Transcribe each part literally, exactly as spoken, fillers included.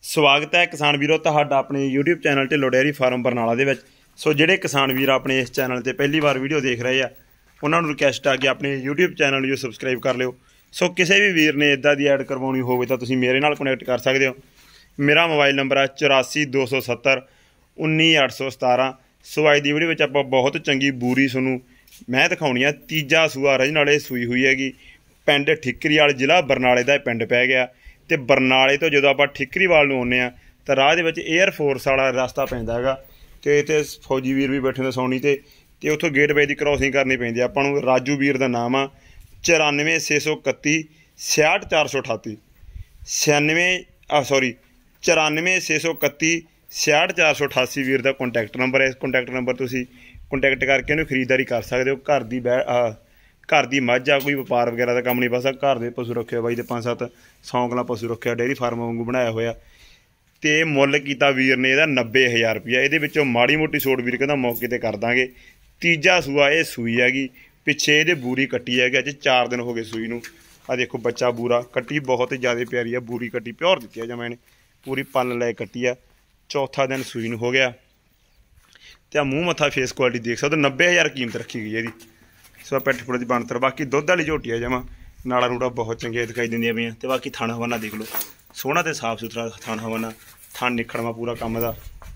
ਸਵਾਗਤ ਹੈ ਕਿਸਾਨ ਵੀਰੋ ਤੁਹਾਡਾ ਆਪਣੇ YouTube channel Dhillon dairy farm Barnala ਦੇ ਵਿੱਚ। ਸੋ ਜਿਹੜੇ ਕਿਸਾਨ ਵੀਰ ਆਪਣੇ ਇਸ ਚੈਨਲ ਤੇ ਪਹਿਲੀ ਵਾਰ ਵੀਡੀਓ ਦੇਖ ਰਹੇ ਆ ਉਹਨਾਂ ਨੂੰ ਰਿਕਵੈਸਟ ਆ ਕਿ ਆਪਣੇ यूट्यूब ਚੈਨਲ ਨੂੰ ਸਬਸਕ੍ਰਾਈਬ ਕਰ ਲਿਓ। ਸੋ ਕਿਸੇ ਵੀ ਵੀਰ ਨੇ ਇਦਾਂ ਦੀ ਐਡ ਕਰਵਾਉਣੀ ਹੋਵੇ ਤਾਂ ਤੁਸੀਂ ਮੇਰੇ ਨਾਲ ਕਨੈਕਟ ਕਰ ਸਕਦੇ ਹੋ। ਮੇਰਾ ਮੋਬਾਈਲ ਨੰਬਰ ਹੈ ਚੁਰਾਸੀ ਦੋ ਸੌ ਸੱਤਰ ਉੱਨੀ ਅੱਠ ਸੌ ਸਤਾਰਾਂ। ਸੋ ਅੱਜ ਦੀ ਵੀਡੀਓ ਵਿੱਚ ਆਪਾਂ ਬਹੁਤ ਚੰਗੀ ਬੂਰੀ ਤੁਹਾਨੂੰ ਮੈਂ ਦਿਖਾਉਣੀ ਆ। ਤੀਜਾ ਸੂਆ ਰਜ ਨਾਲੇ ਸੂਈ ਹੋਈ ਹੈਗੀ। ਪਿੰਡ ਠਿਕਰੀਵਾਲ ਜ਼ਿਲ੍ਹਾ ਬਰਨਾਲੇ ਦਾ ਪਿੰਡ ਪੈ ਗਿਆ ਤੇ ਬਰਨਾਲੇ ਤੋਂ ਜਦੋਂ ਆਪਾਂ ਠਿਕਰੀਵਾਲ ਨੂੰ ਆਉਂਦੇ ਆ ਤਾਂ ਰਾਹ ਦੇ ਵਿੱਚ 에ਅਰ ਫੋਰਸ ਵਾਲਾ ਰਸਤਾ ਪੈਂਦਾ ਹੈਗਾ ਤੇ ਇੱਥੇ ਫੌਜੀ ਵੀਰ ਵੀ ਬੈਠੇ ਨੇ ਸੌਣੀ ਤੇ ਤੇ ਉੱਥੋਂ ਗੇਟਵੇ ਦੀ ਕ੍ਰੋਸਿੰਗ ਕਰਨੀ ਪੈਂਦੀ ਆਪਾਂ ਨੂੰ। ਰਾਜੂ ਵੀਰ ਦਾ ਨਾਮ ਆ ਚੁਰਾਨਵੇਂ ਛੇ ਸੌ ਇਕੱਤੀ ਛਿਆਹਠ ਚਾਰ ਸੌ ਅਠਾਤੀ ਛਿਆਨਵੇਂ ਆ ਸੌਰੀ ਚੁਰਾਨਵੇਂ ਛੇ ਸੌ ਇਕੱਤੀ ਛਿਆਹਠ ਚਾਰ ਸੌ ਅਠਾਸੀ ਵੀਰ ਦਾ ਕੰਟੈਕਟ ਨੰਬਰ ਹੈ। ਇਸ ਕੰਟੈਕਟ ਨੰਬਰ ਤੁਸੀਂ ਕੰਟੈਕਟ ਕਰਕੇ ਇਹਨੂੰ ਖਰੀਦਦਾਰੀ ਕਰ ਸਕਦੇ ਹੋ। ਘਰ ਦੀ ਬੈ घर की मझ आ कोई व्यापार वगैरह का काम नहीं, बस घर के पशु रखे बाई पाँच सत्त सौंकला पशु रखे डेयरी फार्म वांगू बनाया होया। तो मुल किया वीर ने यदा नब्बे हज़ार रुपया। ये माड़ी मोटी छोड़ वीर कहता मौके पर कर देंगे। तीजा सूआ ये सूई हैगी। पिछे ये बूरी कट्टी है अज चार दिन हो गए सूई नूं। आ देखो बच्चा बूरा कट्टी बहुत ज़्यादा प्यारी है। बूरी कट्टी प्योर दी है जमा इन्हें पूरी पल लै कट्टी है। चौथा दिन सूई नूं हो गया। तो मूँह मत्था फेस क्वालिटी देख सकते नब्बे हज़ार कीमत रखी गई है। सो पैठ फुट की बनतर बाकी दुध वाली झोटी है जमा नाड़ा नूड़ा बहुत चंगे दिखाई देंदियां पईयां। ते बाकी थाना हवाना देख लो सोहना तो साफ सुथरा थाना हवाना थान निखड़वा पूरा काम का।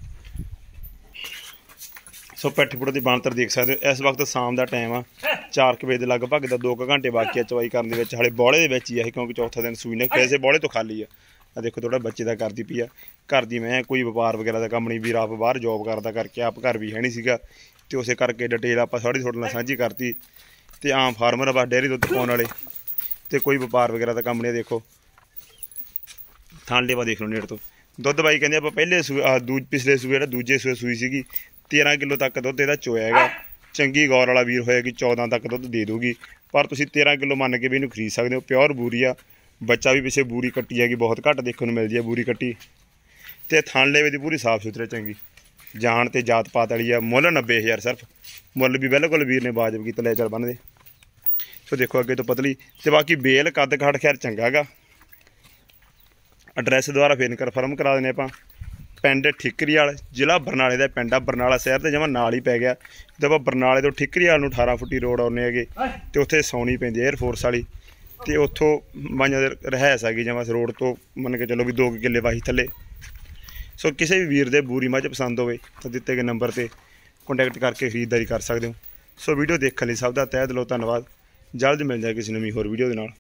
सो पैठ फुट की बनतर देख सकते हो। इस वक्त शाम का टाइम आ चार क बजे लगभग दा दो घंटे बाकी है चवाई करने के हाले बौले के ही है क्योंकि चौथा दिन सूई ने वैसे बौले तो खाली है। देखो थोड़ा बच्चे का करती पी है घर की मैं कोई व्यापार वगैरह का काम नहीं वीर आप बाहर जॉब करता करके आप घर भी है नहीं सीगा तो उस करके डिटेल आप थोड़ी थोड़े नाल साझी करती। तो आम फार्मर बस डेयरी दुध पाने वाले तो कोई व्यापार वगैरह का काम नहीं। देखो थान लेवा देख लो नेड़ तो दुध बाई कहते आप पहले सूए दू पिछले सूए जो दूजे सूए सूई सी तेरह किलो तक दुध यदा चोया है। चंगी गौर वाला वीर होएगी चौदह तक दुध दे दूगी पर तुम तेरह किलो मन के भी इन्हूं खरीद सकते हो। प्योर बूरी आ बच्चा भी पिछे बूरी कट्टी हैगी बहुत घट देखने को मिलती है बूरी कट्टी। तो थान लेवे की पूरी साफ सुथरे चंगी जान तो जात पात वाली है। मुल नब्बे हज़ार सिर्फ मुल भी बिल्कुल वीर ने वाजब की ले चल बन दे। सो देखो अगे तो पतली तो बाकी बेल कद काठ खैर चंगा गा। एड्रैस दोबारा फिर कन्फर्म करा देने आप पिंड ठिकरीवाल जिला बरनाले का पिंड आ। बरनाला शहर तो जमा नाल ही पै गया। जब आप बरनाले तो ठिकरीवाल नूं अठारह फुटी रोड आने है तो उत्थे सौनी पैंदी एयर फोर्स वाली तो उत्थों माइया रहायश हैगी जमा रोड तो मन के चलो भी दो किले वाही थले। सो किसी भी वीर दे बूरी मझ पसंद हो तो दिते गए नंबर पर कॉन्टैक्ट करके खरीददारी कर सकते हो। सो वीडियो देखने लिए सब का तह दिलों धन्यवाद। जल्द मिल जाए किसी नवीं होर वीडियो के नाल।